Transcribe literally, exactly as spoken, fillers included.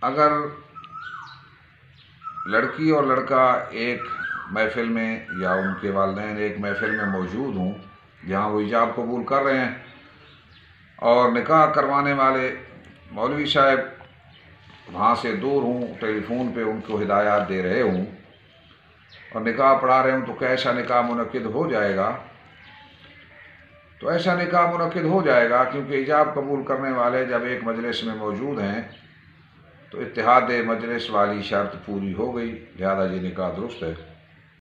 अगर लड़की और लड़का एक महफ़िल में या उनके वालिदैन एक महफ़िल में मौजूद हों जहाँ वो हिजाब कबूल कर रहे हैं और निकाह करवाने वाले मौलवी साहब वहाँ से दूर हों, टेलीफोन पे उनको हिदायत दे रहे हों और निकाह पढ़ा रहे हों, तो क्या ऐसा निकाह मुनक्किद हो जाएगा? तो ऐसा निकाह मुनक्किद हो जाएगा, क्योंकि हिजाब कबूल करने वाले जब एक मजलिस में मौजूद हैं तो इत्तिहाद मजलिस वाली शर्त पूरी हो गई, लिहाजा ये निकाह दुरुस्त है।